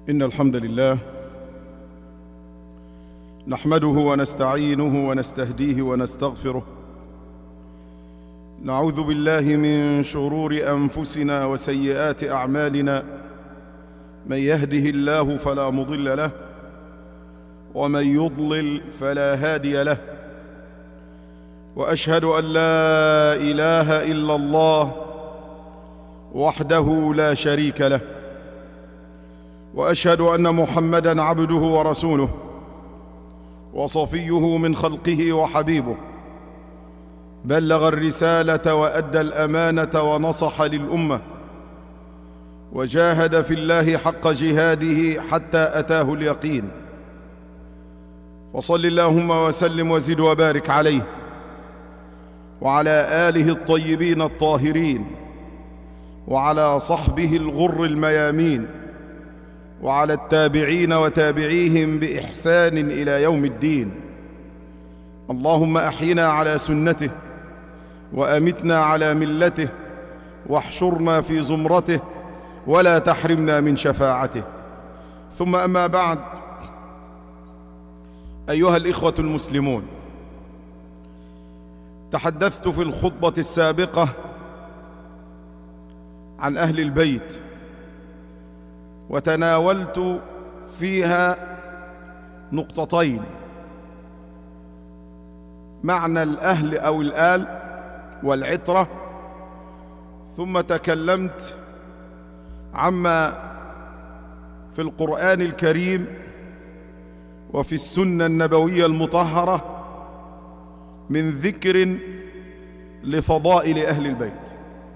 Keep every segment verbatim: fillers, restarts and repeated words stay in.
إن الحمد لله نحمده ونستعينه ونستهديه ونستغفره. نعوذ بالله من شرور أنفسنا وسيئات أعمالنا، من يهده الله فلا مضل له ومن يضلل فلا هادي له، وأشهد أن لا إله إلا الله وحده لا شريك له، وأشهد أن محمدًا عبده ورسوله وصفيه من خلقه وحبيبه، بلغ الرسالة وأدى الأمانة ونصح للأمة، وجاهد في الله حق جهاده حتى أتاه اليقين. وصل اللهم وسلم وزد وبارك عليه وعلى آله الطيبين الطاهرين، وعلى صحبه الغر الميامين، وعلى التابعين وتابعيهم بإحسان إلى يوم الدين. اللهم أحينا على سنته وأمتنا على ملته، واحشرنا في زمرته ولا تحرمنا من شفاعته. ثم أما بعد، أيها الإخوة المسلمون، تحدثت في الخطبة السابقة عن أهل البيت، وتناولت فيها نقطتين: معنى الأهل أو الآل والعترة، ثم تكلمت عما في القرآن الكريم وفي السنة النبوية المطهرة من ذكر لفضائل أهل البيت.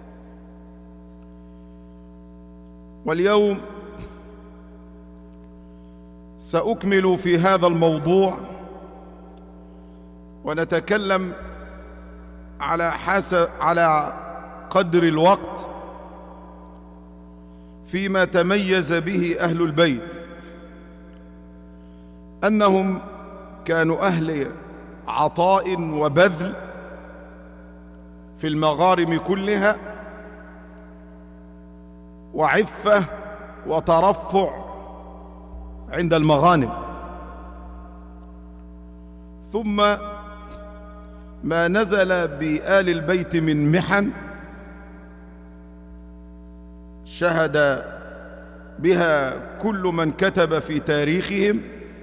واليوم سأكمل في هذا الموضوع، ونتكلم على حسب على قدر الوقت فيما تميز به أهل البيت، أنهم كانوا أهل عطاء وبذل في المغارم كلها، وعفة وترفع عند المغانم. ثم ما نزل بآل البيت من محن شهد بها كل من كتب في تاريخهم.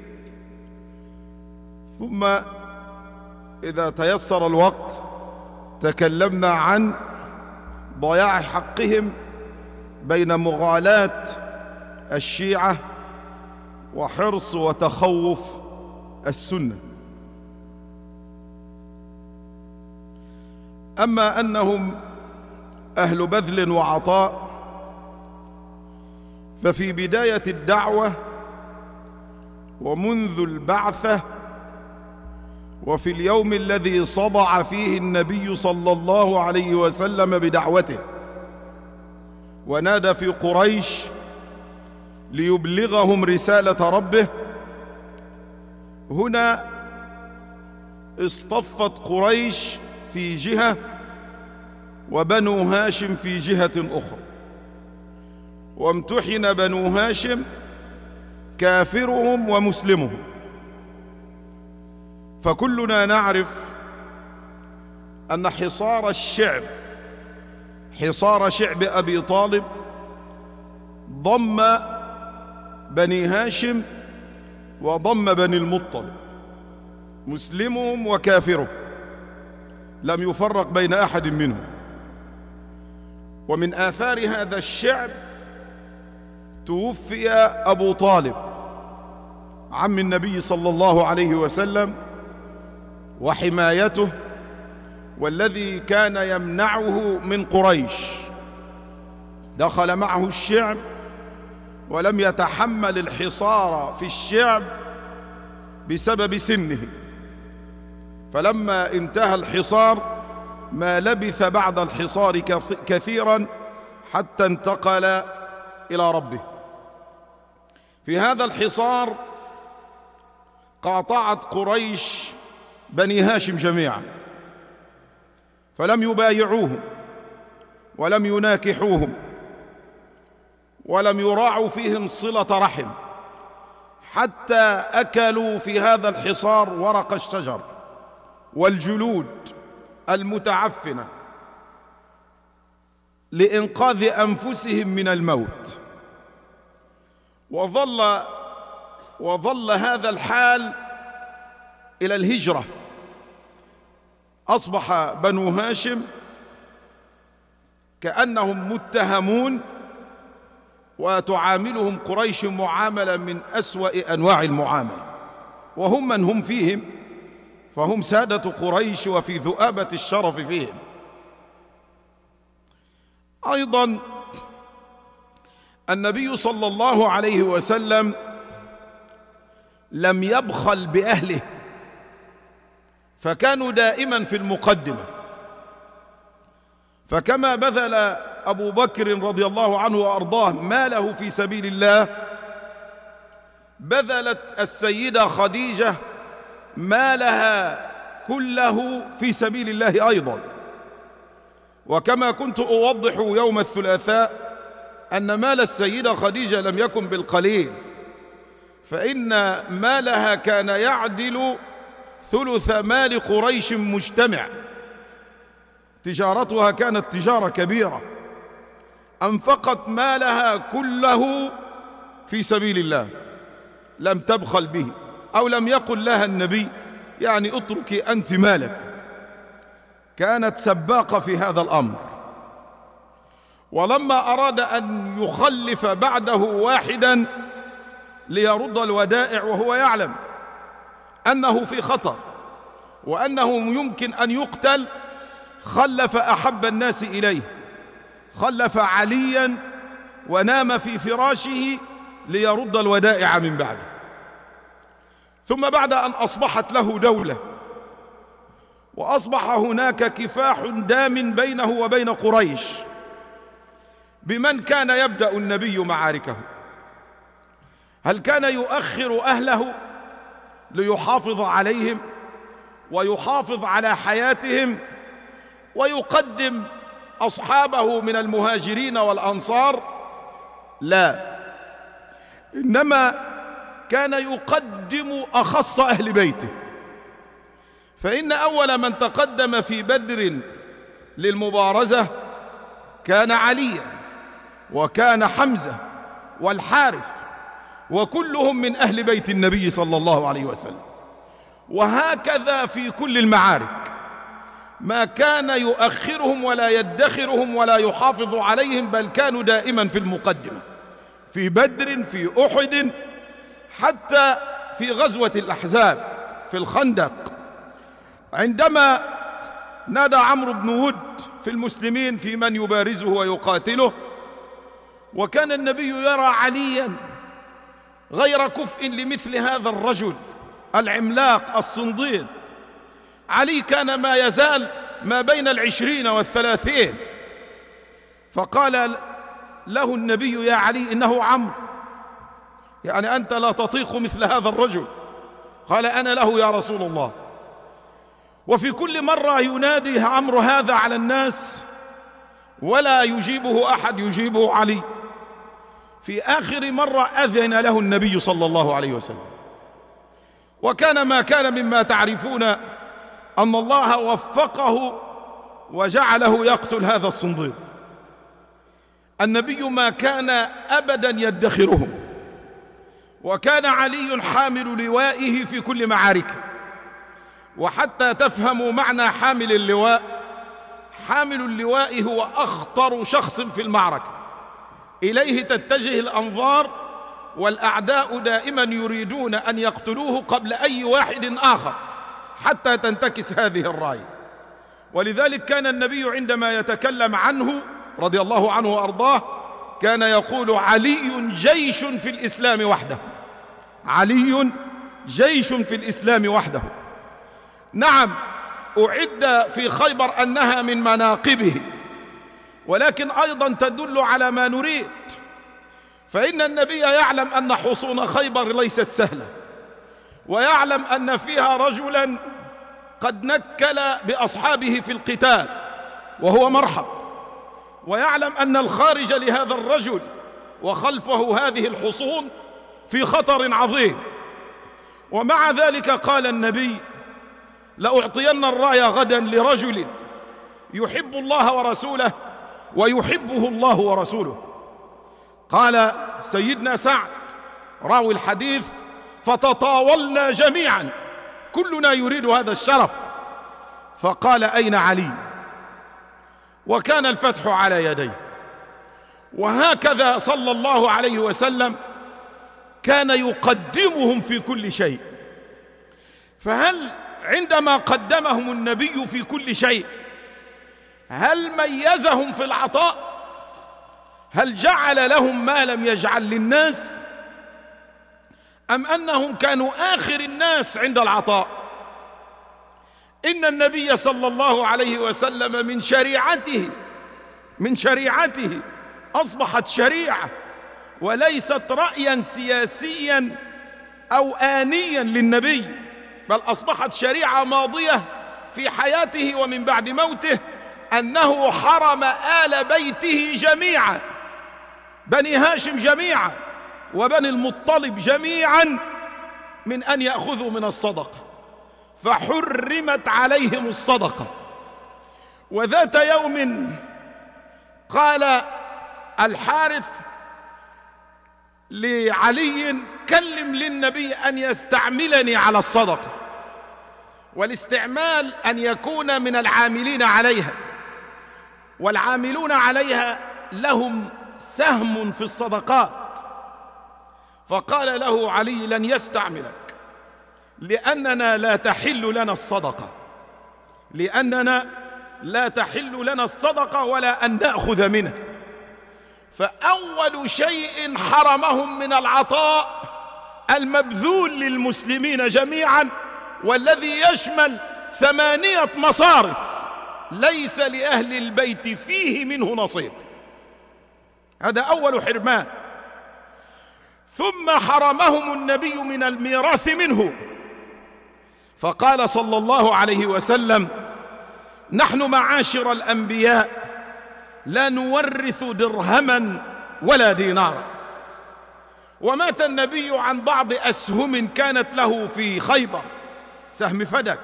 ثم إذا تيسر الوقت تكلمنا عن ضياع حقهم بين مغالاة الشيعة وحرص وتخوف السنة. أما أنهم أهل بذل وعطاء، ففي بداية الدعوة ومنذ البعثة وفي اليوم الذي صدع فيه النبي صلى الله عليه وسلم بدعوته ونادى في قريش ليبلغهم رسالة ربه، هنا اصطفت قريش في جهة وبنو هاشم في جهة أخرى، وامتحن بنو هاشم كافرهم ومسلمهم. فكلنا نعرف أن حصار الشعب حصار شعب أبي طالب ضم بني هاشم وضم بني المطلب، مسلمهم وكافرهم، لم يفرق بين أحد منهم. ومن آثار هذا الشعب توفي أبو طالب عم النبي صلى الله عليه وسلم وحمايته، والذي كان يمنعه من قريش. دخل معه الشعب ولم يتحمل الحصار في الشعب بسبب سنه، فلما انتهى الحصار ما لبث بعد الحصار كثيرا حتى انتقل إلى ربه. في هذا الحصار قاطعت قريش بني هاشم جميعا، فلم يبايعوهم ولم يناكحوهم، ولم يراعوا فيهم صلة رحم، حتى أكلوا في هذا الحصار ورق الشجر والجلود المتعفنة لإنقاذ أنفسهم من الموت. وظل وظل هذا الحال إلى الهجرة. أصبح بنو هاشم كأنهم متهمون، وتعاملهم قريش معاملة من أسوأ أنواع المعاملة، وهم من هم فيهم، فهم سادة قريش وفي ذؤابة الشرف فيهم. أيضا النبي صلى الله عليه وسلم لم يبخل بأهله، فكانوا دائما في المقدمة. فكما بذل أبو بكر رضي الله عنه وأرضاه ماله في سبيل الله، بذلت السيدة خديجة مالها كله في سبيل الله أيضا. وكما كنت أوضح يوم الثلاثاء أن مال السيدة خديجة لم يكن بالقليل، فإن مالها كان يعدل ثلث مال قريش مجتمع. تجارتها كانت تجارة كبيرة، أنفقت مالها كله في سبيل الله، لم تبخل به، أو لم يقل لها النبي يعني اتركي أنت مالك. كانت سباقة في هذا الأمر. ولما أراد أن يخلف بعده واحدا ليرد الودائع، وهو يعلم أنه في خطر وأنه يمكن أن يقتل، خلف أحب الناس إليه، خلف عليا ونام في فراشه ليرد الودائع من بعده. ثم بعد أن أصبحت له دولة وأصبح هناك كفاح دام بينه وبين قريش بمن كان يبدأ النبي معاركه. هل كان يؤخر أهله ليحافظ عليهم ويحافظ على حياتهم ويقدم أصحابه من المهاجرين والأنصار؟ لا، إنما كان يقدم أخص أهل بيته. فإن أول من تقدم في بدر للمبارزة كان علي، وكان حمزة والحارث، وكلهم من أهل بيت النبي صلى الله عليه وسلم. وهكذا في كل المعارك، ما كان يؤخرهم ولا يدخرهم ولا يحافظ عليهم، بل كانوا دائما في المقدمة، في بدر، في أحد، حتى في غزوة الأحزاب في الخندق، عندما نادى عمرو بن ود في المسلمين في من يبارزه ويقاتله. وكان النبي يرى عليا غير كفء لمثل هذا الرجل العملاق الصنديد. علي كان ما يزال ما بين العشرين والثلاثين، فقال له النبي: يا علي إنه عمرو، يعني أنت لا تطيق مثل هذا الرجل. قال: أنا له يا رسول الله. وفي كل مرة ينادي عمرو هذا على الناس ولا يجيبه أحد، يجيبه علي. في آخر مرة أذن له النبي صلى الله عليه وسلم. وكان ما كان مما تعرفون أن الله وفقه وجعله يقتل هذا الصنديد. النبي ما كان أبدا يدخرهم، وكان علي حامل لوائه في كل معاركه. وحتى تفهموا معنى حامل اللواء، حامل اللواء هو أخطر شخص في المعركة، إليه تتجه الأنظار، والأعداء دائما يريدون أن يقتلوه قبل أي واحد آخر حتى تنتكس هذه الراية. ولذلك كان النبي عندما يتكلم عنه رضي الله عنه وأرضاه كان يقول: علي جيش في الإسلام وحده، علي جيش في الإسلام وحده. نعم، أعد في خيبر أنها من مناقبه، ولكن أيضا تدل على ما نريد. فإن النبي يعلم أن حصون خيبر ليست سهلة، ويعلم أن فيها رجلا قد نكل بأصحابه في القتال وهو مرحب، ويعلم أن الخارج لهذا الرجل وخلفه هذه الحصون في خطر عظيم. ومع ذلك قال النبي: لأعطين الراية غدا لرجل يحب الله ورسوله ويحبه الله ورسوله. قال سيدنا سعد راوي الحديث: فتطاولنا جميعا، كلنا يريد هذا الشرف. فقال: أين علي؟ وكان الفتح على يديه. وهكذا صلى الله عليه وسلم كان يقدمهم في كل شيء. فهل عندما قدمهم النبي في كل شيء هل ميزهم في العطاء؟ هل جعل لهم ما لم يجعل للناس؟ أم أنهم كانوا آخر الناس عند العطاء؟ إن النبي صلى الله عليه وسلم من شريعته من شريعته أصبحت شريعة وليست رأيا سياسيا أو آنيا للنبي، بل أصبحت شريعة ماضية في حياته ومن بعد موته، أنه حرم آل بيته جميعا، بني هاشم جميعا وبني المطلب جميعا، من أن يأخذوا من الصدقة، فحرمت عليهم الصدقة. وذات يوم قال الحارث لعلي: كلم للنبي أن يستعملني على الصدقة. والاستعمال أن يكون من العاملين عليها، والعاملون عليها لهم سهم في الصدقات. فقال له علي: لن يستعملك، لأننا لا تحل لنا الصدقة لأننا لا تحل لنا الصدقة ولا أن نأخذ منه. فأول شيء حرمهم من العطاء المبذول للمسلمين جميعا، والذي يشمل ثمانية مصارف ليس لأهل البيت فيه منه نصيب. هذا أول حرمان. ثم حرمهم النبي من الميراث منه، فقال صلى الله عليه وسلم: نحن معاشر الأنبياء لا نورث درهما ولا دينارا. ومات النبي عن بعض أسهم كانت له في خيبر، سهم فدك.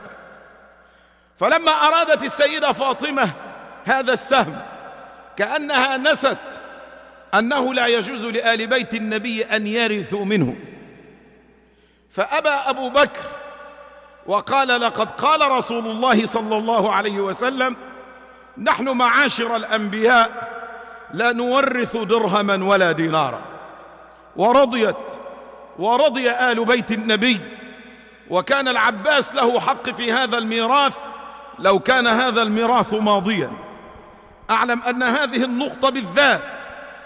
فلما أرادت السيدة فاطمة هذا السهم، كأنها نست أنه لا يجوز لآل بيت النبي أن يرثوا منه، فأبى أبو بكر وقال: لقد قال رسول الله صلى الله عليه وسلم: نحن معاشر الأنبياء لا نورث درهما ولا دينارا. ورضيت ورضي آل بيت النبي، وكان العباس له حق في هذا الميراث لو كان هذا الميراث ماضيا. أعلم أن هذه النقطة بالذات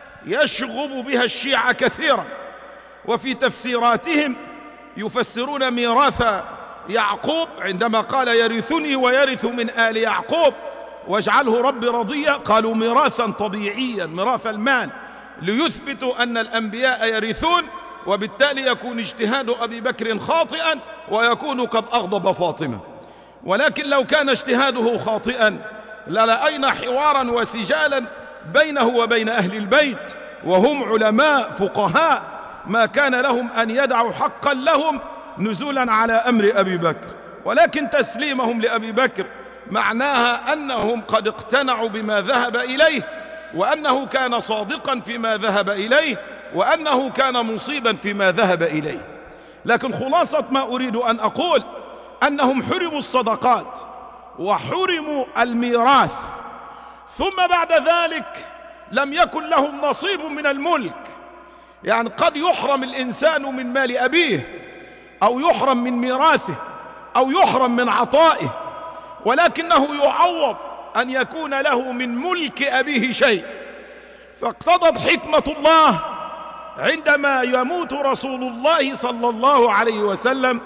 يشغب بها الشيعة كثيرا، وفي تفسيراتهم يفسرون ميراث يعقوب عندما قال: يرثني ويرث من آل يعقوب واجعله رب رضيا، قالوا ميراثا طبيعيا، ميراث المال، ليثبتوا أن الأنبياء يرثون، وبالتالي يكون اجتهاد أبي بكر خاطئا ويكون قد أغضب فاطمة. ولكن لو كان اجتهاده خاطئا للأينا حوارا وسجالا بينه وبين أهل البيت، وهم علماء فقهاء، ما كان لهم أن يدعوا حقا لهم نزولا على أمر أبي بكر. ولكن تسليمهم لأبي بكر معناها أنهم قد اقتنعوا بما ذهب إليه، وأنه كان صادقا فيما ذهب إليه، وأنه كان مصيبا فيما ذهب إليه. لكن خلاصة ما أريد أن أقول أنهم حرموا الصدقات وحرموا الميراث، ثم بعد ذلك لم يكن لهم نصيب من الملك. يعني قد يحرم الإنسان من مال أبيه، أو يحرم من ميراثه، أو يحرم من عطائه، ولكنه يعوض أن يكون له من ملك أبيه شيء. فاقتضت حكمة الله عندما يموت رسول الله صلى الله عليه وسلم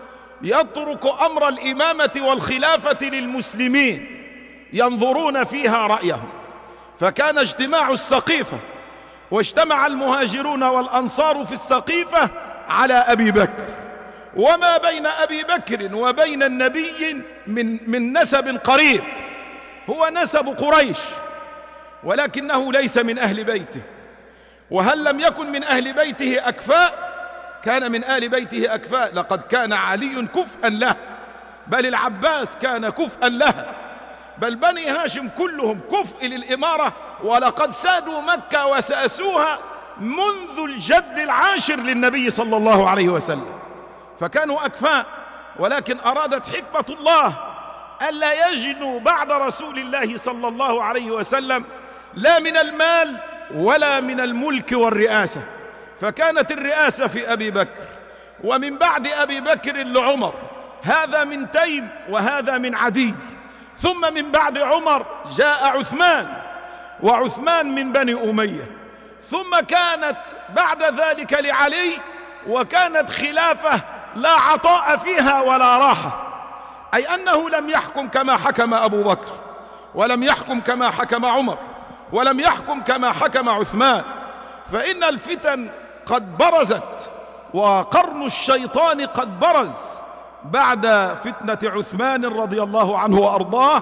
يترك أمر الإمامة والخلافة للمسلمين ينظرون فيها رأيهم. فكان اجتماع السقيفة، واجتمع المهاجرون والأنصار في السقيفة على أبي بكر، وما بين أبي بكر وبين النبي من, من نسب قريب، هو نسب قريش، ولكنه ليس من أهل بيته. وهل لم يكن من أهل بيته أكفاء؟ كان من آل بيته أكفاء، لقد كان علي كفءا له، بل العباس كان كفءا له، بل بني هاشم كلهم كفء للإمارة، ولقد سادوا مكة وساسوها منذ الجد العاشر للنبي صلى الله عليه وسلم، فكانوا أكفاء. ولكن أرادت حكمة الله ألا يجنوا بعد رسول الله صلى الله عليه وسلم لا من المال ولا من الملك والرئاسة، فكانت الرئاسة في أبي بكر، ومن بعد أبي بكر لعمر، هذا من تيم وهذا من عدي، ثم من بعد عمر جاء عثمان، وعثمان من بني أمية، ثم كانت بعد ذلك لعلي، وكانت خلافة لا عطاء فيها ولا راحة، أي أنه لم يحكم كما حكم أبو بكر، ولم يحكم كما حكم عمر، ولم يحكم كما حكم عثمان، فإن الفتن قد برزت، وقرن الشيطان قد برز بعد فتنة عثمان رضي الله عنه وأرضاه،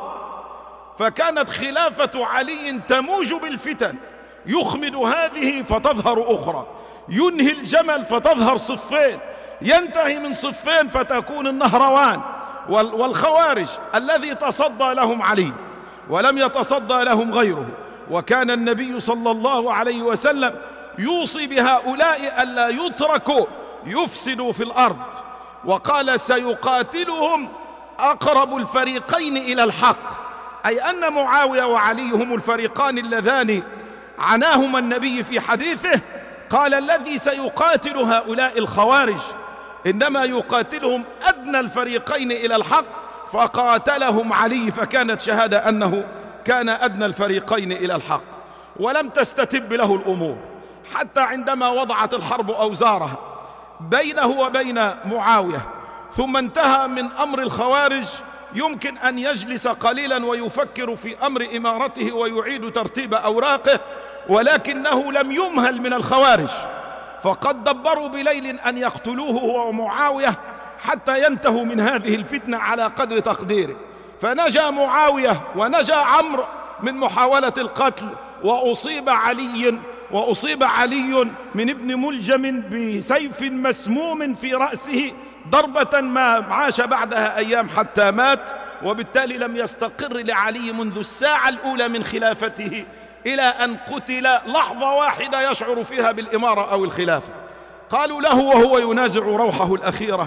فكانت خلافة علي تموج بالفتن، يخمد هذه فتظهر أخرى، ينهي الجمل فتظهر صفين، ينتهي من صفين فتكون النهروان والخوارج الذي تصدى لهم علي ولم يتصدى لهم غيره. وكان النبي صلى الله عليه وسلم يوصي بهؤلاء ألا يتركوا يفسدوا في الأرض، وقال سيقاتلهم أقرب الفريقين إلى الحق، أي أن معاوية وعلي هم الفريقان اللذان عناهما النبي في حديثه، قال الذي سيقاتل هؤلاء الخوارج إنما يقاتلهم أدنى الفريقين إلى الحق، فقاتلهم علي، فكانت شهادة أنه كان أدنى الفريقين إلى الحق، ولم تستتب له الأمور حتى عندما وضعت الحرب أوزارها بينه وبين معاوية، ثم انتهى من أمر الخوارج، يمكن أن يجلس قليلا ويفكر في أمر إمارته ويعيد ترتيب أوراقه، ولكنه لم يمهل من الخوارج، فقد دبروا بليل أن يقتلوه هو ومعاوية حتى ينتهوا من هذه الفتنة على قدر تقديره، فنجا معاوية ونجا عمرو من محاولة القتل، وأصيب علي وأصيب علي من ابن ملجم بسيف مسموم في رأسه ضربة ما عاش بعدها أيام حتى مات، وبالتالي لم يستقر لعلي منذ الساعة الأولى من خلافته إلى أن قتل لحظة واحدة يشعر فيها بالإمارة أو الخلافة. قالوا له وهو ينازع روحه الأخيرة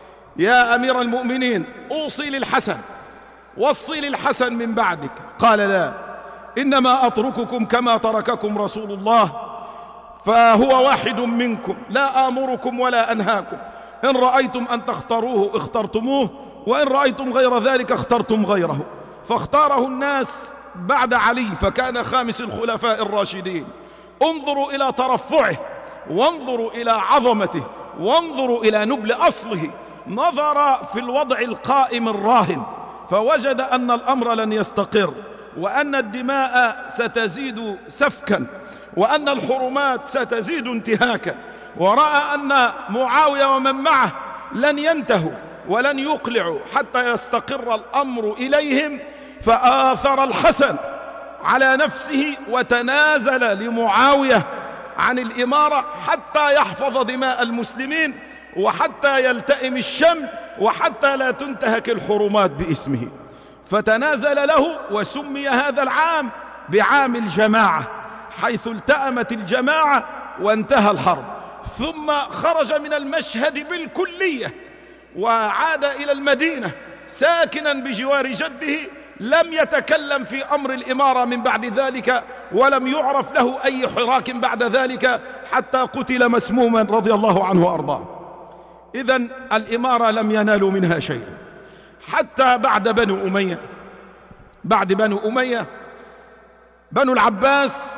يا أمير المؤمنين أوصي للحسن، وصي للحسن من بعدك، قال لا، إنما أترككم كما ترككم رسول الله، فهو واحد منكم، لا آمركم ولا أنهاكم، إن رأيتم أن تختاروه اخترتموه، وإن رأيتم غير ذلك اخترتم غيره، فاختاره الناس بعد علي فكان خامس الخلفاء الراشدين. انظروا إلى ترفعه، وانظروا إلى عظمته، وانظروا إلى نبل أصله، نظر في الوضع القائم الراهن فوجد أن الأمر لن يستقر، وأن الدماء ستزيد سفكا، وأن الحرمات ستزيد انتهاكا، ورأى أن معاوية ومن معه لن ينتهوا ولن يقلعوا حتى يستقر الأمر إليهم، فآثر الحسن على نفسه وتنازل لمعاوية عن الإمارة حتى يحفظ دماء المسلمين، وحتى يلتئم الشمل، وحتى لا تنتهك الحرمات باسمه، فتنازل له، وسمي هذا العام بعام الجماعة، حيث التأمت الجماعة وانتهى الحرب. ثم خرج من المشهد بالكلية وعاد إلى المدينة ساكنا بجوار جده، لم يتكلم في أمر الإمارة من بعد ذلك، ولم يعرف له أي حراك بعد ذلك حتى قتل مسموما رضي الله عنه وأرضاه. إذن الإمارة لم ينالوا منها شيئا حتى بعد بنو أمية. بعد بنو أمية بنو العباس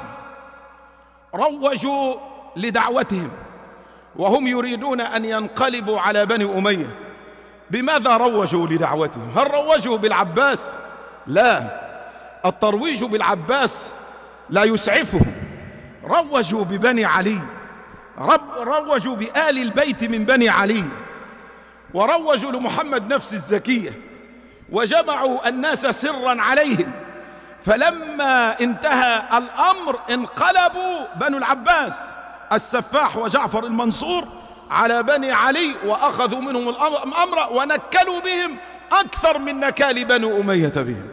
روجوا لدعوتهم، وهم يريدون أن ينقلبوا على بني أمية. بماذا روجوا لدعوتهم؟ هل روجوا بالعباس؟ لا، الترويج بالعباس لا يسعفهم، روجوا ببني علي، رب روجوا بآل البيت من بني علي، وروجوا لمحمد نفس الزكية، وجمعوا الناس سرا عليهم فلما انتهى الأمر انقلبوا بنو العباس السفاح وجعفر المنصور على بني علي وأخذوا منهم الأمر ونكلوا بهم أكثر من نكال بنو أمية بهم.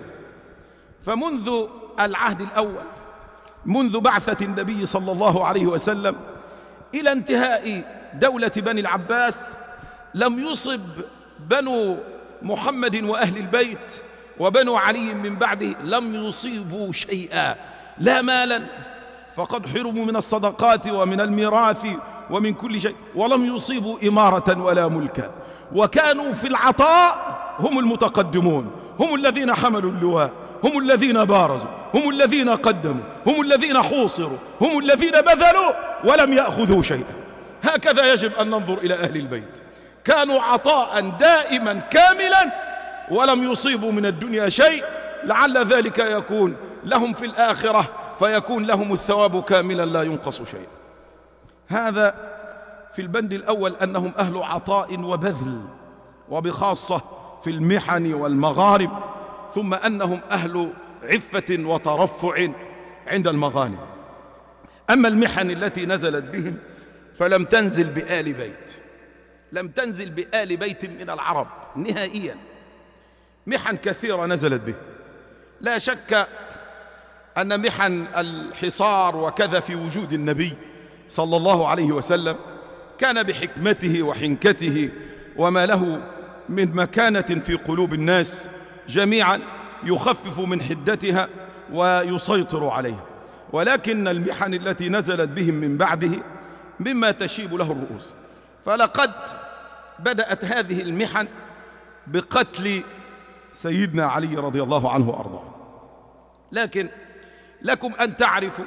فمنذ العهد الأول، منذ بعثة النبي صلى الله عليه وسلم إلى انتهاء دولة بني العباس، لم يصب بنو محمد وأهل البيت وبنو علي من بعده لم يصيبوا شيئا، لا مالا فقد حرموا من الصدقات ومن الميراث ومن كل شيء، ولم يصيبوا إمارة ولا ملكا، وكانوا في العطاء هم المتقدمون، هم الذين حملوا اللواء، هم الذين بارزوا، هم الذين قدموا، هم الذين حوصروا، هم الذين بذلوا ولم يأخذوا شيئا. هكذا يجب أن ننظر إلى أهل البيت، كانوا عطاء دائما كاملا ولم يصيبوا من الدنيا شيء، لعل ذلك يكون لهم في الآخرة فيكون لهم الثواب كاملا لا ينقص شيء. هذا في البند الأول أنهم أهل عطاء وبذل، وبخاصة في المحن والمغارب، ثم أنهم أهل عفة وترفع عند المغانم. أما المحن التي نزلت بهم فلم تنزل بآل بيت، لم تنزل بآل بيت من العرب نهائيا. محن كثيرة نزلت به، لا شك أن محن الحصار وكذا في وجود النبي صلى الله عليه وسلم كان بحكمته وحنكته وما له من مكانة في قلوب الناس جميعا يخفف من حدتها ويسيطر عليها، ولكن المحن التي نزلت بهم من بعده مما تشيب له الرؤوس. فلقد بدأت هذه المحن بقتل سيدنا علي رضي الله عنه وأرضاه، لكن لكم أن تعرفوا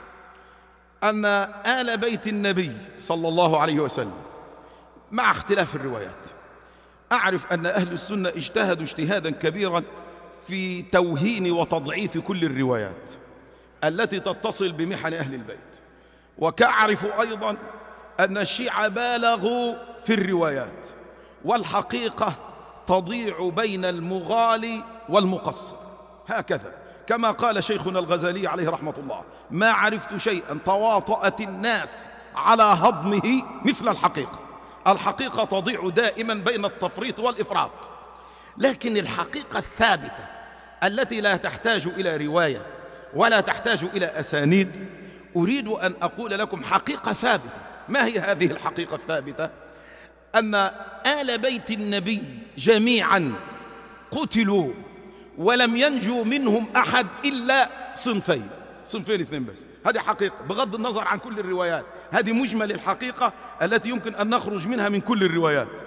أن آل بيت النبي صلى الله عليه وسلم مع اختلاف الروايات، أعرف أن أهل السنة اجتهدوا اجتهادا كبيرا في توهين وتضعيف كل الروايات التي تتصل بمحن أهل البيت، وكأعرف أيضا أن الشيعة بالغوا في الروايات، والحقيقة تضيع بين المغالي والمقصر، هكذا كما قال شيخنا الغزالي عليه رحمة الله: ما عرفت شيئا تواطأت الناس على هضمه مثل الحقيقة. الحقيقة تضيع دائما بين التفريط والإفراط، لكن الحقيقة الثابتة التي لا تحتاج إلى رواية ولا تحتاج إلى أسانيد، أريد أن أقول لكم حقيقة ثابتة. ما هي هذه الحقيقة الثابتة؟ أن آل بيت النبي جميعا قتلوا ولم ينجو منهم أحد إلا صنفين، صنفين اثنين بس. هذه حقيقة بغض النظر عن كل الروايات، هذه مجمل الحقيقة التي يمكن أن نخرج منها من كل الروايات.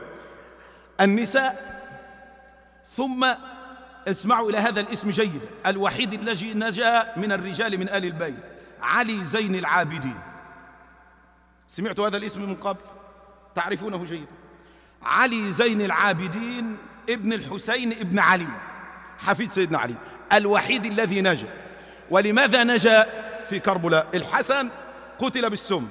النساء، ثم اسمعوا إلى هذا الاسم جيدا، الوحيد الذي نجا من الرجال من آل البيت علي زين العابدين. سمعتوا هذا الاسم من قبل؟ تعرفونه جيدا. علي زين العابدين ابن الحسين ابن علي حفيد سيدنا علي، الوحيد الذي نجا. ولماذا نجا في كربلاء؟ الحسن قتل بالسم،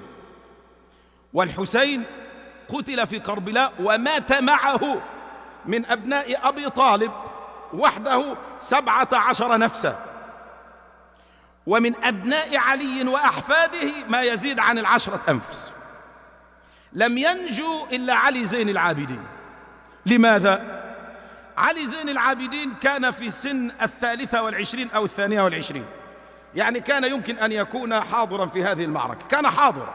والحسين قتل في كربلاء ومات معه من أبناء أبي طالب وحده سبعة عشر نفسا، ومن أبناء علي وأحفاده ما يزيد عن العشرة أنفس. لم ينجو إلا علي زين العابدين. لماذا؟ علي زين العابدين كان في سن الثالثة والعشرين أو الثانية والعشرين، يعني كان يمكن أن يكون حاضرا في هذه المعركة، كان حاضرا،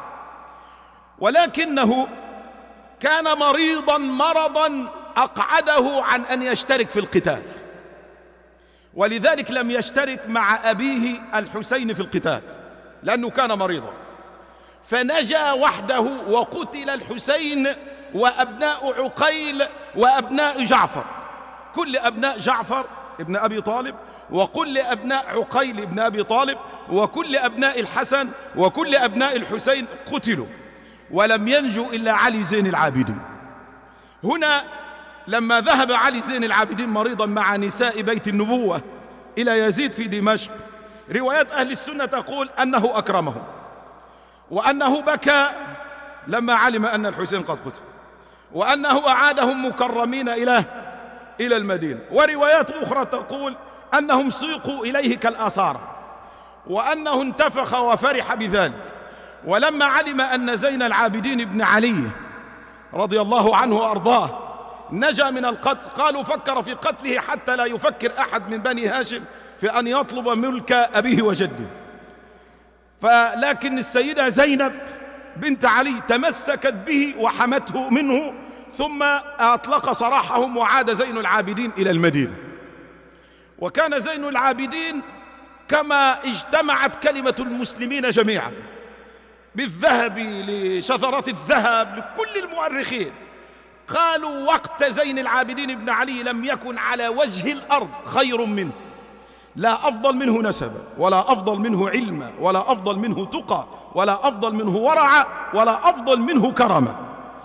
ولكنه كان مريضا مرضا أقعده عن أن يشترك في القتال، ولذلك لم يشترك مع أبيه الحسين في القتال لأنه كان مريضا، فنجا وحده وقتل الحسين وأبناء عقيل وأبناء جعفر، كل أبناء جعفر ابن أبي طالب، وكل أبناء عقيل ابن أبي طالب، وكل أبناء الحسن، وكل أبناء الحسين قتلوا، ولم ينجو إلا علي زين العابدين. هنا لما ذهب علي زين العابدين مريضا مع نساء بيت النبوة إلى يزيد في دمشق، روايات أهل السنة تقول أنه أكرمهم، وأنه بكى لما علم أن الحسين قد قتل، وأنه أعادهم مكرمين إلى إلى المدينة. وروايات أخرى تقول أنهم سيقوا إليه كالآثار، وأنه انتفخ وفرح بذلك. ولما علم أن زين العابدين بن علي رضي الله عنه وأرضاه نجا من القتل، قالوا فكر في قتله حتى لا يفكر أحد من بني هاشم في أن يطلب ملك أبيه وجده. فلكن السيدة زينب بنت علي تمسكت به وحمته منه، ثم أطلق سراحهم وعاد زين العابدين إلى المدينة. وكان زين العابدين كما اجتمعت كلمة المسلمين جميعا بالذهب لشذرة الذهب لكل المؤرخين، قالوا وقت زين العابدين بن علي لم يكن على وجه الأرض خير منه، لا أفضل منه نسبا، ولا أفضل منه علما، ولا أفضل منه تقى، ولا أفضل منه ورعا، ولا أفضل منه كرما.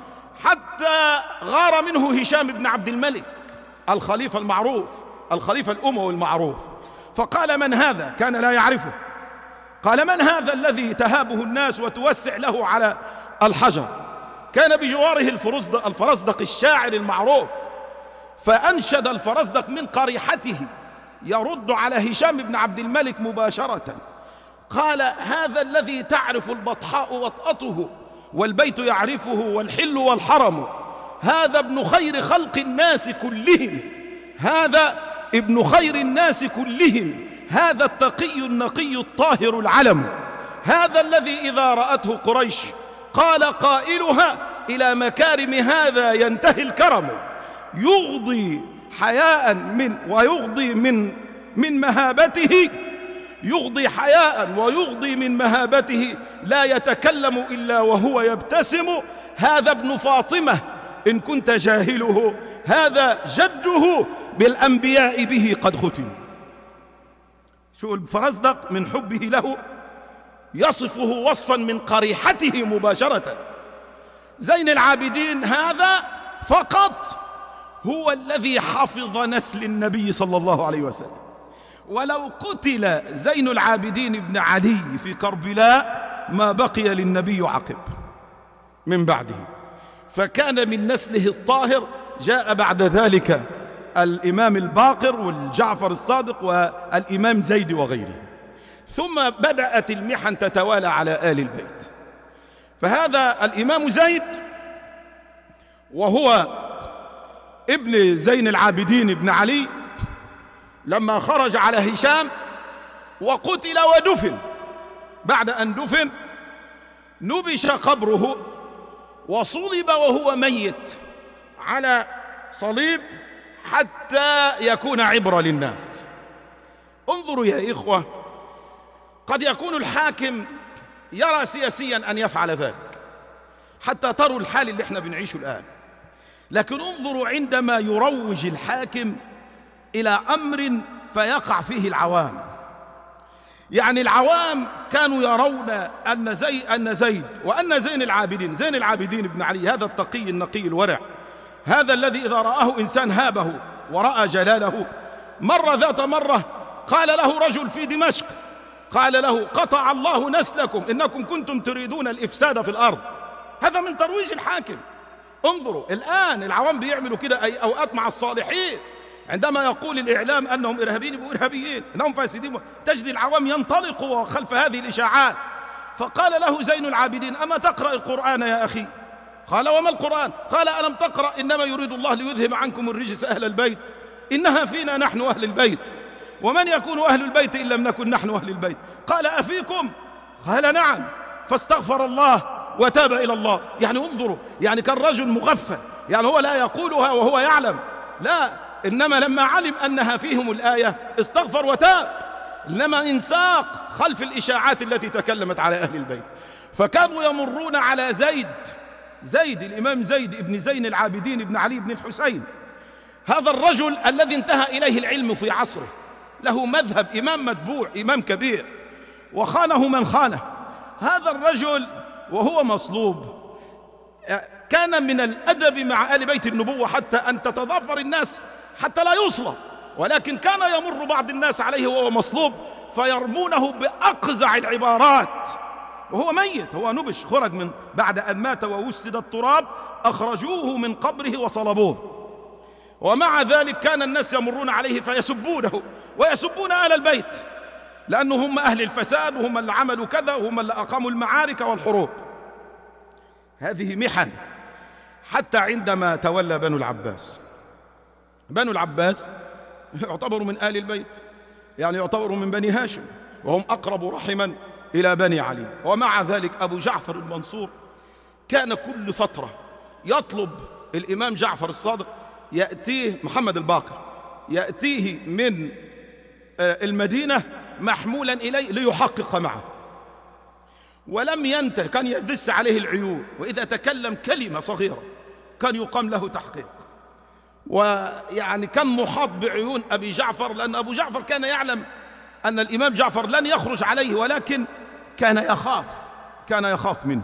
حتى غار منه هشام بن عبد الملك الخليفة المعروف، الخليفة الأموي المعروف، فقال من هذا؟ كان لا يعرفه. قال من هذا الذي تهابه الناس وتوسع له على الحجر؟ كان بجواره الفرزدق, الفرزدق الشاعر المعروف، فأنشد الفرزدق من قريحته يرد على هشام بن عبد الملك مباشرة. قال هذا الذي تعرف البطحاء وطأته والبيت يعرفه والحل والحرم، هذا ابن خير خلق الناس كلهم، هذا ابن خير الناس كلهم، هذا التقي النقي الطاهر العلم، هذا الذي إذا رأته قريش قال قائلها إلى مكارم هذا ينتهي الكرم، يغضي حياء من ويغضي من من مهابته، يغضي حياء ويغضي من مهابته، لا يتكلم إلا وهو يبتسم، هذا ابن فاطمة إن كنت جاهله، هذا جده بالأنبياء به قد ختم. شو الفرزدق من حبه له يصفه وصفا من قريحته مباشرة. زين العابدين هذا فقط هو الذي حفظ نسل النبي صلى الله عليه وسلم، ولو قتل زين العابدين بن علي في كربلاء ما بقي للنبي عقب من بعده، فكان من نسله الطاهر. جاء بعد ذلك الإمام الباقر والجعفر الصادق والإمام زيد وغيره، ثم بدأت المحن تتوالى على آل البيت. فهذا الإمام زيد وهو ابن زين العابدين بن علي لما خرج على هشام وقتل ودفن، بعد أن دفن نبش قبره وصلب وهو ميت على صليب حتى يكون عبرة للناس. انظروا يا إخوة، قد يكون الحاكم يرى سياسيا أن يفعل ذلك حتى تروا الحال اللي احنا بنعيشه الآن، لكن انظروا عندما يروج الحاكم إلى أمر فيقع فيه العوام. يعني العوام كانوا يرون أن, زي أن زيد وأن زين العابدين زين العابدين بن علي هذا التقي النقي الورع، هذا الذي إذا رآه إنسان هابه ورأى جلاله. مر ذات مرة قال له رجل في دمشق، قال له قطع الله نسلكم إنكم كنتم تريدون الإفساد في الأرض. هذا من ترويج الحاكم. انظروا الآن العوام بيعملوا كده أي أوقات مع الصالحين، عندما يقول الإعلام أنهم إرهابيين يبقوا إرهابيين، أنهم فاسدين، تجد العوام ينطلقوا خلف هذه الإشاعات. فقال له زين العابدين أما تقرأ القرآن يا أخي؟ قال وما القرآن؟ قال ألم تقرأ إنما يريد الله ليذهب عنكم الرجس أهل البيت، إنها فينا نحن أهل البيت، ومن يكون أهل البيت إن لم نكن نحن أهل البيت؟ قال أفيكم؟ قال نعم، فاستغفر الله وتاب إلى الله. يعني انظروا، يعني كان رجل مغفل، يعني هو لا يقولها وهو يعلم، لا، إنما لما علم أنها فيهم الآية استغفر وتاب، إنما انساق خلف الإشاعات التي تكلمت على أهل البيت. فكانوا يمرون على زيد زيد الإمام زيد ابن زين العابدين بن علي بن الحسين، هذا الرجل الذي انتهى إليه العلم في عصره، له مذهب، إمام متبوع، إمام كبير، وخانه من خانه. هذا الرجل وهو مصلوب كان من الأدب مع آل بيت النبوة حتى أن تتضافر الناس حتى لا يصلب، ولكن كان يمر بعض الناس عليه وهو مصلوب فيرمونه بأقزع العبارات وهو ميت، هو نبش، خرج من بعد أن مات ووسد التراب، أخرجوه من قبره وصلبوه. ومع ذلك كان الناس يمرون عليه فيسبونه ويسبون آل البيت، لأنهم هم أهل الفساد وهم اللي عملوا كذا وهم اللي أقاموا المعارك والحروب. هذه محن. حتى عندما تولى بنو العباس، بنو العباس يعتبروا من آل البيت، يعني يعتبروا من بني هاشم، وهم أقرب رحما إلى بني علي. ومع ذلك أبو جعفر المنصور كان كل فترة يطلب الإمام جعفر الصادق، يأتيه محمد الباقر، يأتيه من المدينة محمولا إليه ليحقق معه، ولم ينته، كان يدس عليه العيون، وإذا تكلم كلمة صغيرة كان يقام له تحقيق. ويعني كان محاط بعيون أبي جعفر، لأن أبو جعفر كان يعلم أن الإمام جعفر لن يخرج عليه، ولكن كان يخاف كان يخاف منه.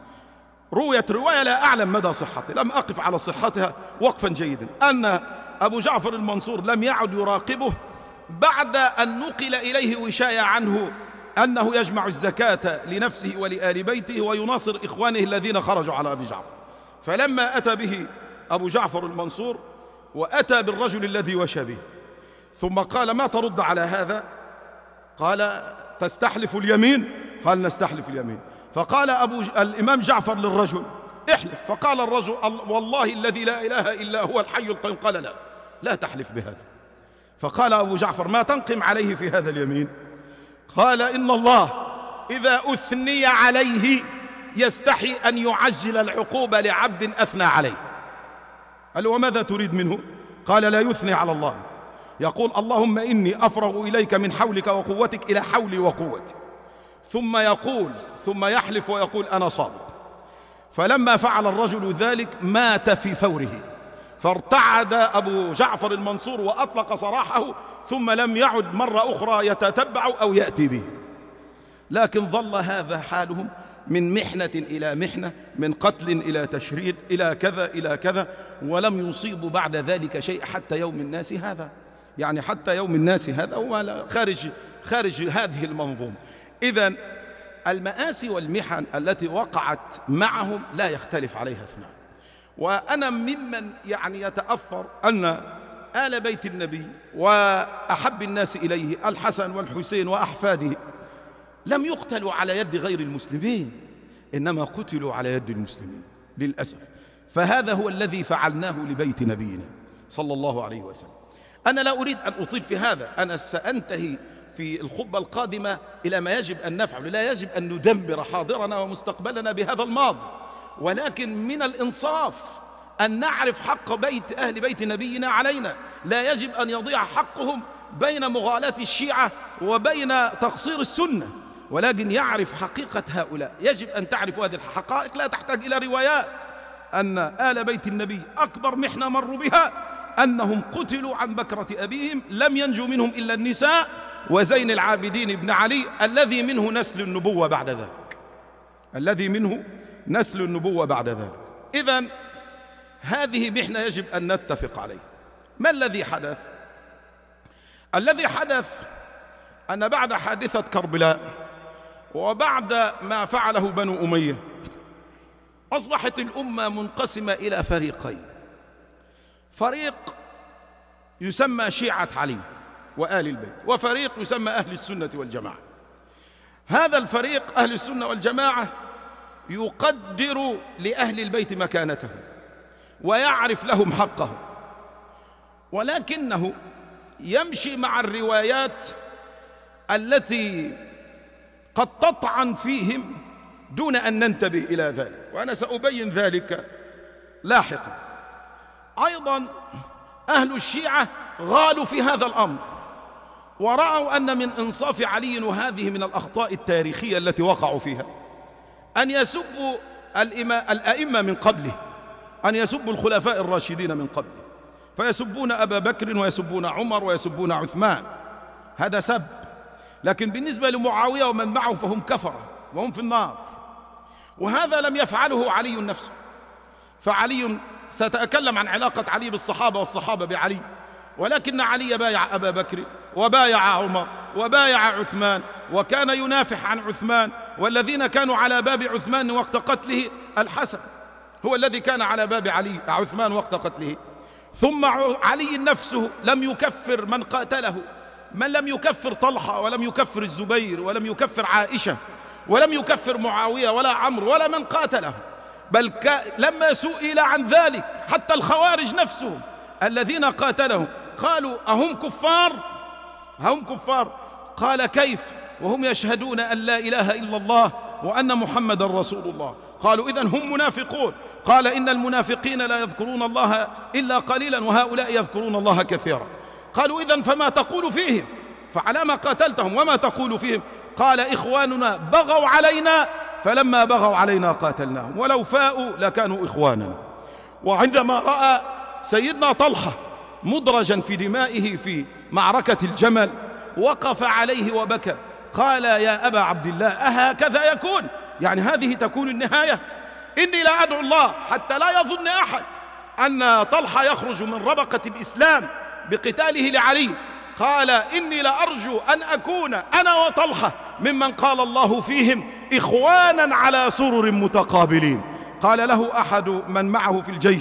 رويت رواية لا أعلم مدى صحتها، لم أقف على صحتها وقفا جيدا، أن أبو جعفر المنصور لم يعد يراقبه بعد أن نقل إليه وشاية عنه أنه يجمع الزكاة لنفسه ولآل بيته ويناصر إخوانه الذين خرجوا على أبي جعفر. فلما أتى به أبو جعفر المنصور وأتى بالرجل الذي وشى به، ثم قال: ما ترد على هذا؟ قال: تستحلف اليمين؟ قال: نستحلف اليمين. فقال أبو ج... الإمام جعفر للرجل: احلف. فقال الرجل: والله الذي لا إله إلا هو الحي القيوم. قال: لا لا تحلف بهذا. فقال أبو جعفر: ما تنقم عليه في هذا اليمين؟ قال: إن الله إذا أثني عليه يستحي أن يعجل العقوبة لعبد أثنى عليه. قال: وماذا تريد منه؟ قال: لا يثني على الله، يقول: اللهم إني أفرغ إليك من حولك وقوتك إلى حولي وقوتي، ثم يقول ثم يحلف ويقول: أنا صادق. فلما فعل الرجل ذلك مات في فوره، فارتعد أبو جعفر المنصور وأطلق سراحه، ثم لم يعد مرة أخرى يتتبع أو يأتي به. لكن ظل هذا حالهم من محنة إلى محنة، من قتل إلى تشريد إلى كذا إلى كذا، ولم يصيبوا بعد ذلك شيء حتى يوم الناس هذا، يعني حتى يوم الناس هذا هو خارج خارج هذه المنظومة. إذن المآسي والمحن التي وقعت معهم لا يختلف عليها اثنان. وأنا ممن يعني يتأثر أن آل بيت النبي وأحب الناس إليه الحسن والحسين وأحفاده لم يقتلوا على يد غير المسلمين، إنما قتلوا على يد المسلمين للأسف. فهذا هو الذي فعلناه لبيت نبينا صلى الله عليه وسلم. أنا لا أريد أن أطيل في هذا، أنا سأنتهي في الخطبة القادمة إلى ما يجب أن نفعل. لا يجب أن ندمر حاضرنا ومستقبلنا بهذا الماضي، ولكن من الإنصاف أن نعرف حق بيت أهل بيت نبينا علينا. لا يجب أن يضيع حقهم بين مغالاة الشيعة وبين تقصير السنة، ولكن يعرف حقيقة هؤلاء. يجب أن تعرفوا هذه الحقائق، لا تحتاج إلى روايات. أن آل بيت النبي أكبر محنة مروا بها أنهم قتلوا عن بكرة أبيهم، لم ينجو منهم إلا النساء وزين العابدين بن علي الذي منه نسل النبوة بعد ذلك، الذي منه نسل النبوة بعد ذلك. إذن هذه محنة يجب أن نتفق عليه. ما الذي حدث؟ الذي حدث أن بعد حادثة كربلاء وبعد ما فعله بنو أمية أصبحت الأمة منقسمة إلى فريقين. فريق يسمى شيعة علي وآل البيت، وفريق يسمى أهل السنة والجماعة. هذا الفريق أهل السنة والجماعة يقدر لأهل البيت مكانتهم ويعرف لهم حقهم، ولكنه يمشي مع الروايات التي قد تطعن فيهم دون أن ننتبه إلى ذلك، وأنا سأبين ذلك لاحقا. أيضا أهل الشيعة غالوا في هذا الأمر ورأوا أن من إنصاف علي، وهذه من الأخطاء التاريخية التي وقعوا فيها، أن يسبوا الأئمة من قبله، أن يسبوا الخلفاء الراشدين من قبله، فيسبون أبا بكر ويسبون عمر ويسبون عثمان، هذا سب. لكن بالنسبة لمعاوية ومن معه فهم كفرة وهم في النار، وهذا لم يفعله علي نفسه. فعلي، سأتكلم عن علاقة علي بالصحابة والصحابة بعلي، ولكن علي بايع أبا بكر وبايع عمر وبايع عثمان، وكان ينافح عن عثمان، والذين كانوا على باب عثمان وقت قتله الحسن هو الذي كان على باب علي عثمان وقت قتله. ثم علي نفسه لم يكفر من قاتله، من لم يكفر طلحة ولم يكفر الزبير ولم يكفر عائشة ولم يكفر معاوية ولا عمرو ولا من قاتله، بل لما سئل عن ذلك حتى الخوارج نفسهم الذين قاتلهم قالوا أهم كفار؟ هم كفار؟ قال كيف وهم يشهدون أن لا إله إلا الله وأن محمد رسول الله؟ قالوا إذن هم منافقون. قال إن المنافقين لا يذكرون الله إلا قليلا وهؤلاء يذكرون الله كثيرا. قالوا إذن فما تقول فيهم؟ فعلى ما قاتلتهم وما تقول فيهم؟ قال إخواننا بغوا علينا فلما بغوا علينا قاتلناهم ولو فاءوا لكانوا إخواننا. وعندما رأى سيدنا طلحة مدرجا في دمائه في معركة الجمل وقف عليه وبكى، قال يا أبا عبد الله أهكذا يكون؟ يعني هذه تكون النهاية؟ إني لا أدعو الله حتى لا يظن أحد أن طلحة يخرج من ربقة الإسلام بقتاله لعلي. قال إني لأرجو أن أكون أنا وطلحة ممن قال الله فيهم إخوانا على سرر متقابلين. قال له أحد من معه في الجيش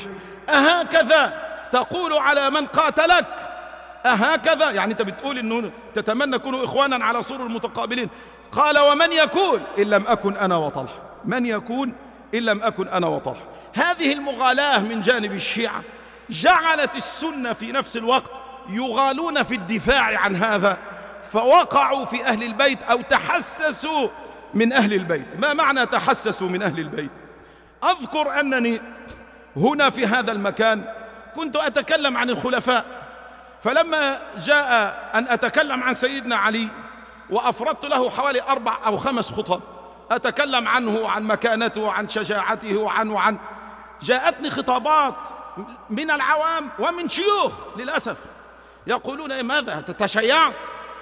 أهكذا تقول على من قاتلك؟ أهكذا يعني أنت بتقول إنه تتمنى كونوا إخوانا على سرر متقابلين؟ قال ومن يكون إن لم أكن أنا وطلحة؟ من يكون إن لم أكن أنا وطلحة؟ هذه المغالاة من جانب الشيعة جعلت السنة في نفس الوقت يغالون في الدفاع عن هذا، فوقعوا في أهل البيت أو تحسسوا من أهل البيت. ما معنى تحسسوا من أهل البيت؟ أذكر أنني هنا في هذا المكان كنت أتكلم عن الخلفاء، فلما جاء أن أتكلم عن سيدنا علي وأفردت له حوالي أربع أو خمس خطب أتكلم عنه وعن مكانته وعن شجاعته وعن وعن جاءتني خطابات من العوام ومن شيوخ للأسف يقولون إيه ماذا تشيعت؟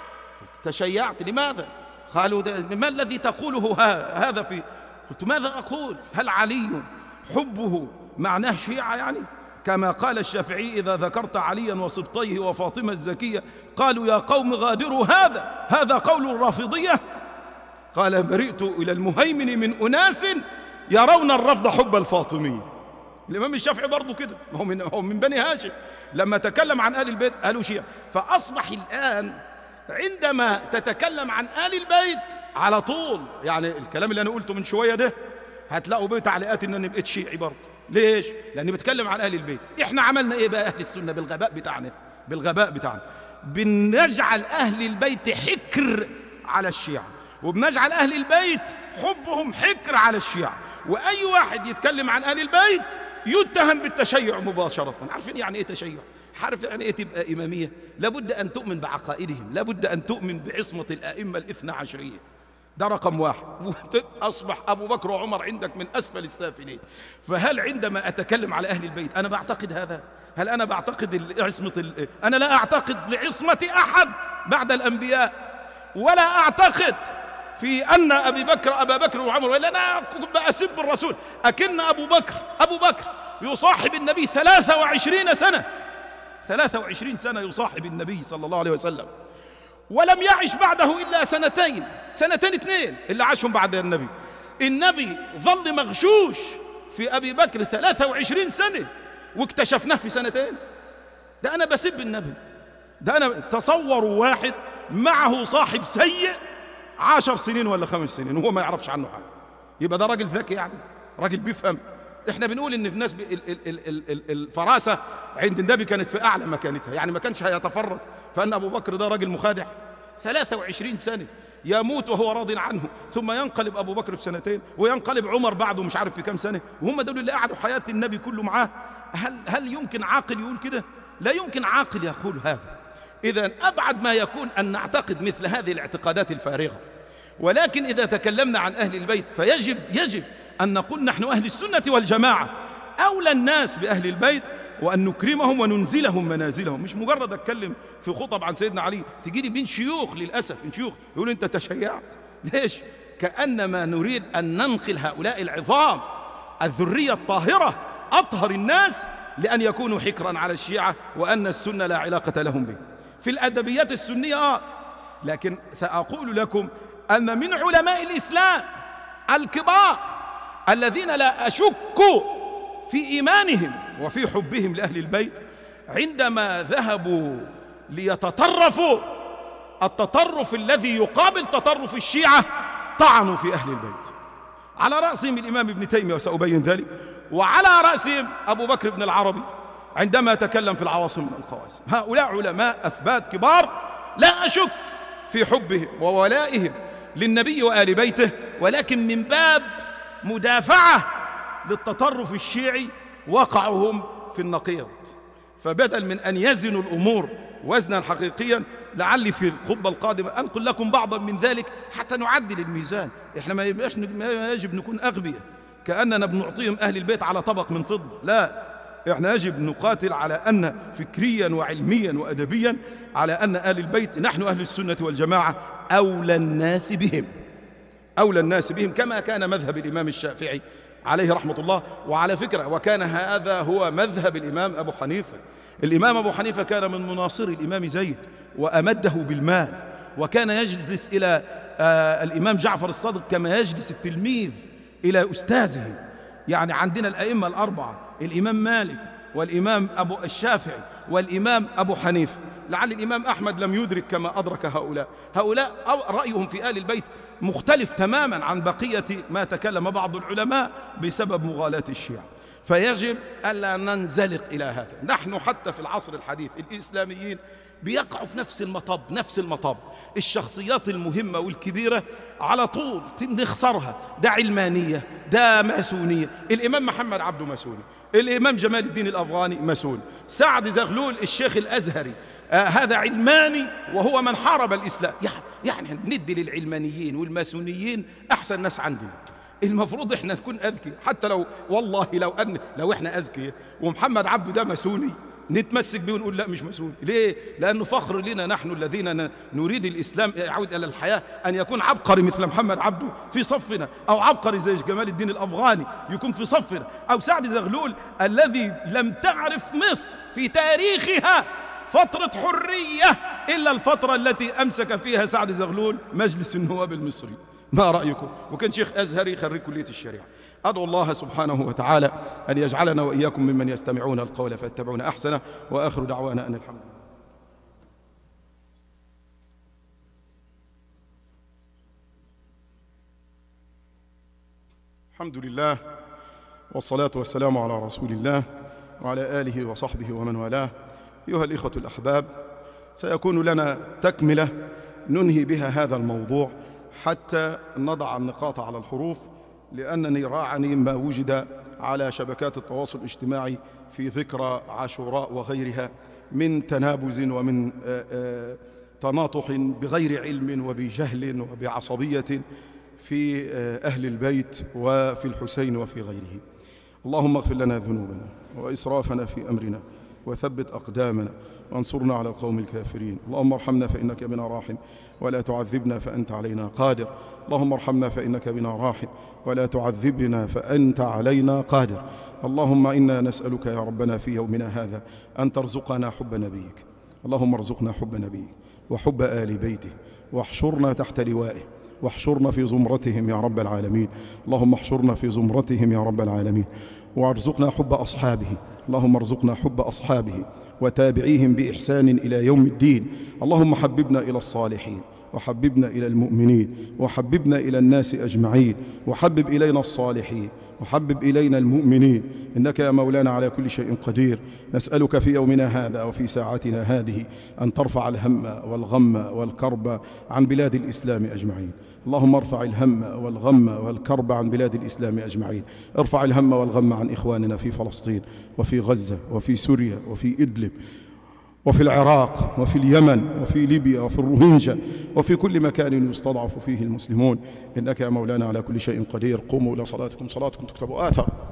تشيعت لماذا؟ قالوا ما الذي تقوله هذا في؟ قلت ماذا أقول؟ هل علي حبه معناه شيعة يعني؟ كما قال الشافعي إذا ذكرت عليا وسبطيه وفاطمة الزكية قالوا يا قوم غادروا هذا، هذا قول الرافضية. قال برئت إلى المهيمن من أناس يرون الرفض حب الفاطمية. الإمام الشافعي برضو كده، هو من, هو من بني هاشم، لما تكلم عن آل البيت قالوا شيعة. فأصبح الآن عندما تتكلم عن آل البيت على طول، يعني الكلام اللي أنا قلته من شوية ده هتلاقوا بيه تعليقات إن أنا بقيت شيعي برضو. ليش؟ لأني بتكلم عن أهل البيت. إحنا عملنا إيه بقى أهل السنة بالغباء بتاعنا؟ بالغباء بتاعنا بنجعل أهل البيت حكر على الشيعة، وبنجعل أهل البيت حبهم حكر على الشيعة، وأي واحد يتكلم عن أهل البيت يتهم بالتشيع مباشرة. عارفين يعني إيه تشيع؟ عارف يعني إيه تبقى إمامية؟ لابد أن تؤمن بعقائدهم، لابد أن تؤمن بعصمة الآئمة الاثنى عشرية. ده رقم واحد. أصبح أبو بكر وعمر عندك من أسفل السافلين. فهل عندما أتكلم على أهل البيت أنا بعتقد هذا؟ هل أنا بعتقد عصمة ال... أنا لا أعتقد بعصمة أحد بعد الأنبياء، ولا أعتقد في أن أبي بكر أبا بكر وعمر، ولا أنا أسب الرسول. أكن أبو بكر أبو بكر يصاحب النبي ثلاثة وعشرين سنة، ثلاثة وعشرين سنة يصاحب النبي صلى الله عليه وسلم، ولم يعش بعده إلا سنتين، سنتين اثنين اللي عاشهم بعد النبي. النبي ظل مغشوش في أبي بكر ثلاثة وعشرين سنة واكتشفناه في سنتين. ده أنا بسب النبي. ده أنا تصوروا واحد معه صاحب سيء عشر سنين ولا خمس سنين وهو ما يعرفش عنه حاجة، يبقى ده راجل ذكي يعني، راجل بيفهم. احنا بنقول ان في ناس الفراسة عند النبي كانت في أعلى مكانتها، يعني ما كانش هيتفرس، فأن أبو بكر ده راجل مخادع. ثلاثة وعشرين سنة يموت وهو راض عنه، ثم ينقلب أبو بكر في سنتين، وينقلب عمر بعده مش عارف في كم سنة، وهم دول اللي قعدوا حياة النبي كله معاه. هل, هل يمكن عاقل يقول كده؟ لا يمكن عاقل يقول هذا. إذن أبعد ما يكون أن نعتقد مثل هذه الاعتقادات الفارغة. ولكن إذا تكلمنا عن أهل البيت فيجب يجب أن نقول نحن أهل السنة والجماعة أولى الناس بأهل البيت، وأن نكرمهم وننزلهم منازلهم. مش مجرد أتكلم في خطب عن سيدنا علي تجيني بين شيوخ، للأسف من شيوخ يقول أنت تشيعت. ليش؟ كأنما نريد أن ننقل هؤلاء العظام الذرية الطاهرة أطهر الناس لأن يكونوا حكرا على الشيعة، وأن السنة لا علاقة لهم به. في الأدبيات السنية آه، لكن سأقول لكم أن من علماء الإسلام الكبار الذين لا أشك في إيمانهم وفي حبهم لأهل البيت عندما ذهبوا ليتطرفوا التطرف الذي يقابل تطرف الشيعة طعنوا في أهل البيت، على رأسهم الإمام ابن تيمية وسأبين ذلك، وعلى رأسهم أبو بكر بن العربي عندما تكلم في العواصم من القواسم. هؤلاء علماء أثبات كبار لا أشك في حبهم وولائهم للنبي وآل بيته، ولكن من باب مدافعة للتطرف الشيعي وقعهم في النقيض. فبدل من أن يزنوا الأمور وزنا حقيقيا، لعلي في الخطبة القادمة أنقل لكم بعضا من ذلك حتى نعدل الميزان. إحنا ما يبقاش ما يجب نكون أغبياء كأننا بنعطيهم أهل البيت على طبق من فضة، لا، إحنا يجب نقاتل على أن فكريا وعلميا وأدبيا على أن أهل البيت نحن أهل السنة والجماعة أولى الناس بهم، أولى الناس بهم، كما كان مذهب الإمام الشافعي عليه رحمة الله. وعلى فكرة وكان هذا هو مذهب الإمام أبو حنيفة. الإمام أبو حنيفة كان من مناصري الإمام زيد وأمده بالمال، وكان يجلس إلى آه الإمام جعفر الصادق كما يجلس التلميذ إلى أستاذه. يعني عندنا الأئمة الأربعة، الإمام مالك والإمام أبو الشافعي والإمام أبو حنيفة. لعل الإمام أحمد لم يدرك كما أدرك هؤلاء. هؤلاء رأيهم في آل البيت مختلف تماما عن بقية ما تكلم بعض العلماء بسبب مغالاة الشيعة. فيجب ألا ننزلق إلى هذا. نحن حتى في العصر الحديث الإسلاميين بيقعوا في نفس المطب نفس المطب الشخصيات المهمة والكبيرة على طول نخسرها، ده علمانية، ده ماسونية. الإمام محمد عبده ماسوني، الإمام جمال الدين الأفغاني ماسوني، سعد زغلول الشيخ الأزهري آه هذا علماني وهو من حارب الإسلام. يعني ندي للعلمانيين والماسونيين أحسن ناس عندنا. المفروض احنا نكون أذكي، حتى لو والله لو أن لو احنا أذكي ومحمد عبده ده ماسوني نتمسك به ونقول لا مش مسؤول. ليه؟ لأنه فخر لنا نحن الذين نريد الإسلام يعود إلى الحياة أن يكون عبقري مثل محمد عبده في صفنا، أو عبقري زي جمال الدين الأفغاني يكون في صفنا، أو سعد زغلول الذي لم تعرف مصر في تاريخها فترة حرية إلا الفترة التي أمسك فيها سعد زغلول مجلس النواب المصري. ما رأيكم؟ وكان شيخ أزهري خريج كلية الشريعة. أدعو الله سبحانه وتعالى أن يجعلنا وإياكم ممن يستمعون القول فيتبعون أحسنه، وآخر دعوانا أن الحمد لله. الحمد لله والصلاة والسلام على رسول الله وعلى آله وصحبه ومن والاه. أيها الإخوة الأحباب، سيكون لنا تكملة ننهي بها هذا الموضوع حتى نضع النقاط على الحروف، لأنني راعني ما وجد على شبكات التواصل الاجتماعي في ذكرى عاشوراء وغيرها من تنابز ومن تناطح بغير علم وبجهل وبعصبية في أهل البيت وفي الحسين وفي غيره. اللهم اغفر لنا ذنوبنا وإسرافنا في أمرنا وثبت أقدامنا وانصرنا على القوم الكافرين. اللهم ارحمنا فإنك بنا راحم ولا تعذبنا فأنت علينا قادر. اللهم ارحمنا فإنك بنا راحم ولا تعذبنا فأنت علينا قادر. اللهم إنا نسألك يا ربنا في يومنا هذا أن ترزقنا حب نبيك. اللهم ارزقنا حب نبيك وحب آل بيته، واحشرنا تحت لوائه، واحشرنا في زمرتهم يا رب العالمين. اللهم احشرنا في زمرتهم يا رب العالمين، وارزقنا حب أصحابه. اللهم ارزقنا حب أصحابه وتابعيهم بإحسان إلى يوم الدين. اللهم حببنا إلى الصالحين، وحببنا إلى المؤمنين، وحببنا إلى الناس أجمعين، وحبب إلينا الصالحين، وحبب إلينا المؤمنين، إنك يا مولانا على كل شيء قدير. نسألك في يومنا هذا وفي ساعتنا هذه أن ترفع الهم والغم والكرب عن بلاد الإسلام أجمعين. اللهم ارفع الهم والغم والكرب عن بلاد الإسلام أجمعين. ارفع الهم والغم عن إخواننا في فلسطين وفي غزة وفي سوريا وفي إدلب وفي العراق وفي اليمن وفي ليبيا وفي الروهينجا وفي كل مكان يستضعف فيه المسلمون، إنك يا مولانا على كل شيء قدير. قوموا إلى صلاتكم، صلاتكم تكتب آثر.